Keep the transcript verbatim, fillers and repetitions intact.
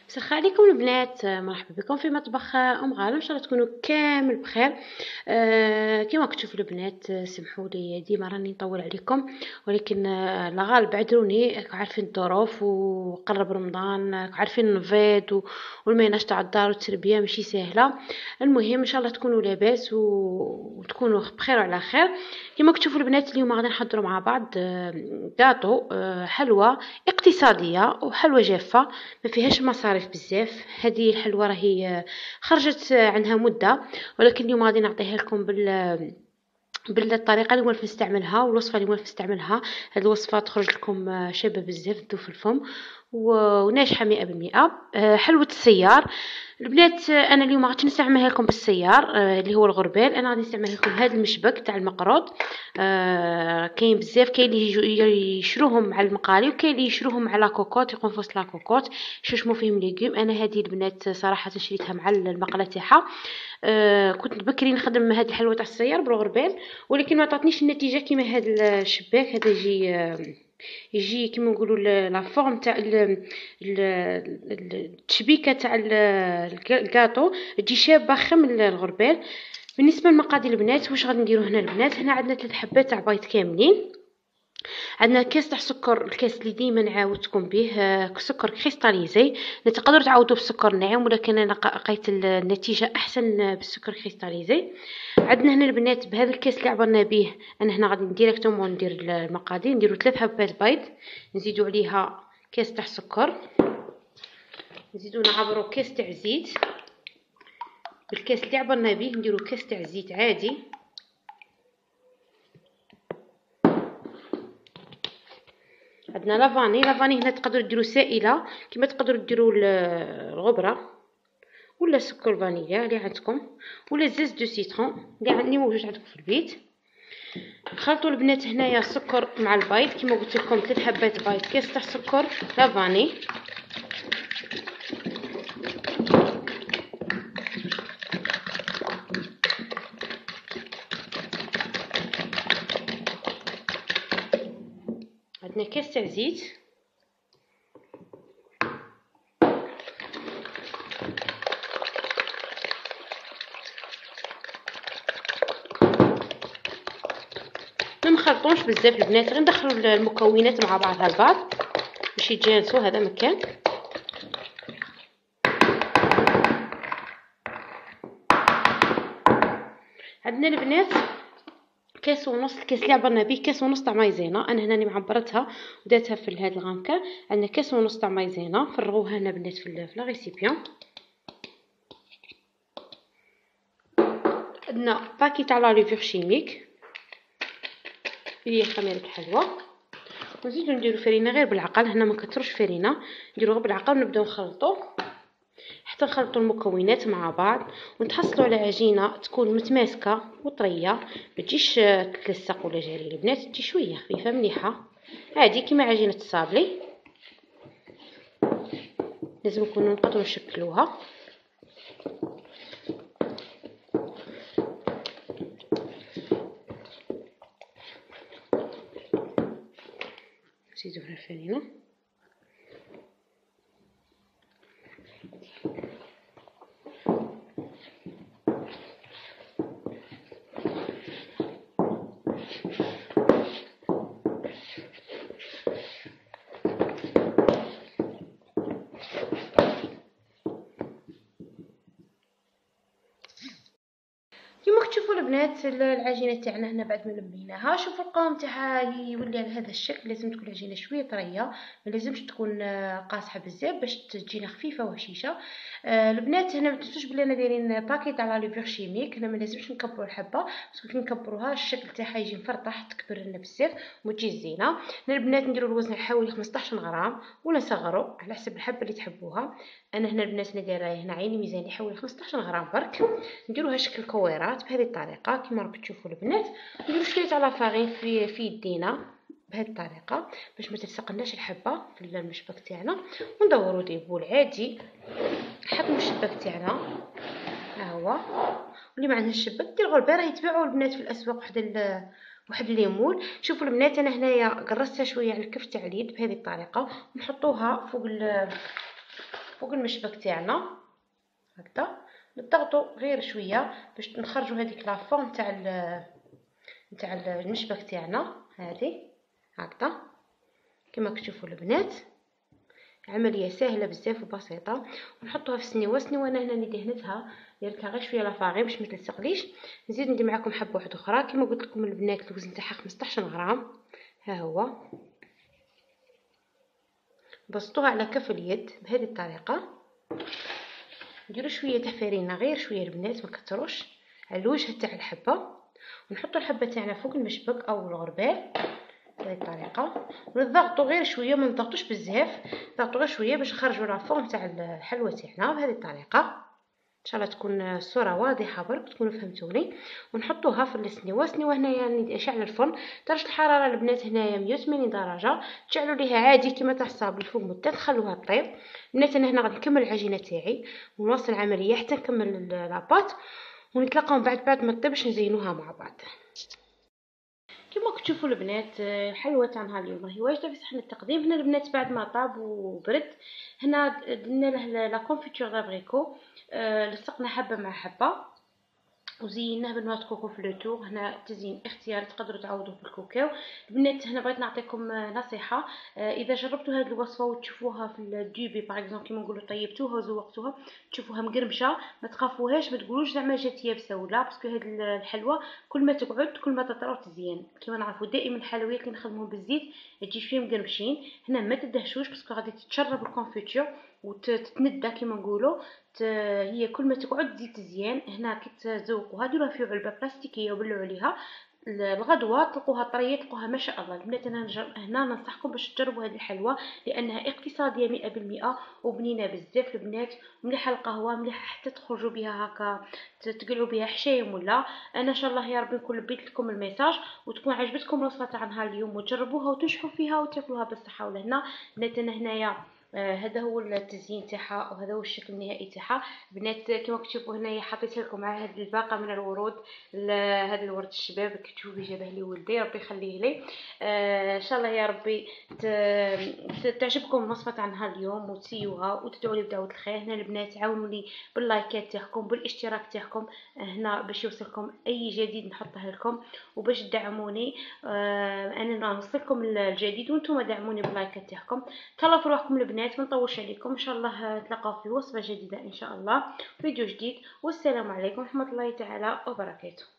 مساء عليكم البنات، مرحبا بكم في مطبخ ام غاله. ان شاء الله تكونوا كامل بخير. آه كما كتشوفوا البنات، آه، سمحوا لي ديما راني نطول عليكم، ولكن آه لا غالب اعذروني. عارفين الظروف وقرب رمضان، عارفين الفيض و- والميناج تاع الدار والتربيه ماشي سهله. المهم ان شاء الله تكونوا لاباس و- وتكونوا بخير وعلى خير. كما كتشوفوا البنات، اليوم غادي نحضروا مع بعض آه، كاطو، آه، حلوى اقتصاديه وحلوى جافه ما فيهاش مصاريف بزاف. هذه الحلوى راهي خرجت عنها مده، ولكن اليوم غادي نعطيها لكم بال بالطريقه اللي ولف نستعملها والوصفه اللي ولف نستعملها. هذه الوصفه تخرج لكم شابه بزاف، تذوب في الفم و- وناجحه مئة بالمئة. آه، حلوه السيار البنات، آه، انا اليوم غادي نستعملها لكم بالسيار، آه، اللي هو الغربال. انا غادي نستعمل لكم هذا المشبك تاع المقروط. آه، كاين بزاف، كاين اللي يجو- يشروهم مع المقالي، وكاين اللي يشروهم مع لا كوكوط، يقوم في وسط لا كوكوط يشموا فيهم ليغوم. انا هذه البنات صراحه شريتها مع المقله تاعها. آه، كنت بكري نخدم هذه الحلوه تاع السيار بالغربال، ولكن ما عطاتنيش النتيجه كيما هذا الشباك. هذا يجي آه، يجي كيما نقولوا ل- لا فورم تاع ال- ال- ال- التشبيكه تاع ال- الكاطو تجي شابه خم الغربال. بالنسبه للمقادير البنات، واش غادي نديرو هنا البنات؟ هنا عندنا ثلاث حبات تاع بيض كاملين، عندنا كاس تاع سكر، الكاس اللي ديما نعاودكم به، آه، سكر كريستاليزي. تقدروا تعاودوا بالسكر ناعم، ولكن انا لقيت النتيجه احسن بالسكر كريستاليزي. عندنا هنا البنات بهذا الكاس اللي عبرنا به، انا هنا غادي ديريكتومون ندير المقادير. نديرو ثلاث حبات بيض، نزيدو عليها كاس تاع سكر، نزيدو نعبرو كاس تاع زيت. بالكاس اللي عبرنا به نديرو كاس تاع زيت عادي. عندنا لافاني، لافاني هنا تقدروا ديروا سائله كما تقدروا ديروا الغبره، ولا سكر فانيليا اللي عندكم، ولا زيت دو سيترون اللي عندي موجود عندكم في البيت. خلطوا البنات هنايا السكر مع البيض كما قلت لكم، ثلاث حبات بيض، كاس تاع سكر، لافاني. عندنا كاس تاع زيت، ما نخلطوش بزاف البنات، غير ندخلوا المكونات مع بعضها البعض باش يتجانسوا. هذا مكان. عندنا البنات كاس ونص، الكاس اللي عبرنا به كاس ونص تاع مايزينا. انا هنا معبرتها وداتها في هذا الغامكه. عندنا كاس ونص تاع مايزينا، فرغوها هنا بنات في لا ريسيبيون. عندنا باكي تاع لا ليفور شيميك اللي هي خميره الحلوى، ونزيدو نديرو فرينه غير بالعقل. هنا ما كتروش فرينه، نديرو غير بالعقل ونبداو نخلطو حتى نخلطوا المكونات مع بعض، ونتحصلوا على عجينه تكون متماسكه وطريه، ما تجيش تلصق ولا جاري البنات، تجي شويه خفيفه مليحه عادي كيما عجينه الصابلي. لازم نكونوا نقدروا نشكلوها. نزيدو هنا الفرينه. كيما كتشوفوا البنات، العجينه تاعنا هنا بعد ما لميناها، شوفوا القوام تاعها يولي على هذا الشكل. لازم تكون العجينه شويه طريه، ما لازمش تكون آه، قاصحه بزاف باش تجينا خفيفه وهشيشه. آه البنات هنا ما تنسوش بلي انا دايرين باكي تاع لا ليفور شيميك. هنا ما لازمش نكبروا الحبه، بس كي نكبروها الشكل تاعها يجي مفرطح، تكبر لنا بزاف وما تجي زينه. هنا البنات نديروا الوزن حوالي خمسطاش غرام، ولا نصغروا على حسب الحبه اللي تحبوها. انا هنا البنات انا دايره هنا عيني ميزاني حوالي خمسطاش غرام برك. نديروها شكل كويرات بهذه الطريقه كما راكم تشوفوا البنات. نديروا شويه تاع لافارين في في يدينا بهذه الطريقه باش ما تلصقناش الحبه في المشبك تاعنا، وندوروا ديبول عادي. نحطوا الشباك تاعنا ها هو. واللي ما عندهاش الشباك دير غربال، راه يتباعوا البنات في الاسواق واحد ال واحد الليمون. شوفوا البنات انا هنايا قرصتها شويه على الكف تاع اليد بهذه الطريقه، ونحطوها فوق فوق المشبك تاعنا هكذا، نضغطوا غير شويه باش نخرجوا هذيك لافون تاع نتاع المشبك تاعنا هذه هكذا كما كتشوفوا البنات. عمليه سهله بزاف وبسيطه. ونحطوها في السنيوه. السنيوه انا هنا اللي دهنتها درتها غير شويه لافاري باش ما تلصقليش. نزيد ندير معكم حبه واحده اخرى كما قلت لكم البنات، الوزن تاعها خمسطاش غرام. ها هو بسطوها على كف اليد بهذه الطريقه. نديروا شويه تاع فرينه غير شويه البنات ما كتروش على الوجه تاع الحبه، ونحطوا الحبه تاعنا فوق المشبك او الغربال بهذه الطريقه، ونضغطوا غير شويه ما نضغطوش بزاف، نضغطوا غير شويه باش نخرجوا لافورم تاع الحلوه تاعنا بهذه الطريقه. ان شاء الله تكون الصوره واضحه برك تكونوا فهمتوني. ونحطوها في السنيوه. السنيوه هنايا يعني شعل الفرن درجه الحراره البنات هنايا مية وثمانين درجه، تشعلوا ليها عادي كما تاع الصابون الفوق مده تخلوها طيب. البنات انا هنا غادي نكمل العجينه تاعي ونواصل العمليه حتى نكمل لاباط، ونتلاقاو بعد بعد ما طيب باش نزينوها مع بعض. كما كتشوفوا البنات الحلوه تاع نهار اليوم راهي واجده في صحن التقديم. هنا البنات بعد ما طاب وبرد هنا درنا له لا كونفيتور دابريكو، أه لصقنا حبه مع حبه وزيناه بالنواه كوكو في لو تور. هنا تزيين اختياري تقدروا تعوضوه بالكوكاو. البنات هنا بغيت نعطيكم نصيحه، اذا جربتوا هذه الوصفه وتشوفوها في الدوبي باغ اكزومبل كيما نقولوا طيبتوها وزوقتوها تشوفوها مقرمشه ما تخافوهاش، ما تقولوش زعما جات يابسه ولا، باسكو هذه الحلوه كل ما تقعد كل ما تطرى وتزين. كيما نعرفوا دائما الحلويات اللي نخدموهم بالزيت تجي شويه مقرمشين. هنا ما تدهشوش باسكو غادي تتشرب الكونفيتور وتتندى كيما نقولوا، هي كل ما تقعد تزيد تزيان. هنا كي تزوقوها ديروها في علبه بلاستيكيه وبلعوا عليها الغدوه تلقوها طريه تلقوها ما شاء الله. البنات انا هنا ننصحكم باش تجربوا هذه الحلوه لانها اقتصاديه مئة بالمئة وبنينه بزاف البنات، مليحه القهوه مليحه حتى تخرجوا بها هكا تقلعوا بها حشايم ولا. انا ان شاء الله يا ربي نكون لبيت لكم الميساج وتكون عجبتكم الوصفه تاع نهار اليوم وتجربوها وتنجحوا فيها وتاكلوها بالصحه والهنا. البنات انا هنايا آه هذا هو التزيين تاعها وهذا هو الشكل النهائي تاعها. بنات كما كتشوفوا هنايا حطيت لكم مع هذه الباقه من الورود، هذا الورد الشباب كتشوفي جابه لي ولدي ربي يخليه لي. آه ان شاء الله يا ربي تعجبكم الوصفه تاع نهار اليوم وتسيوها وتدعوا لي بدعوه الخير. هنا البنات عاونوني باللايكات تاعكم بالاشتراك تاعكم هنا باش يوصلكم اي جديد نحطه لكم وباش تدعموني. آه انا نوصلكم الجديد وانتم دعموني باللايكات تاعكم. تهلاو في روحكم البنات ما نطولش عليكم، ان شاء الله نتلاقاو في وصفه جديده ان شاء الله فيديو جديد. والسلام عليكم ورحمه الله تعالى وبركاته.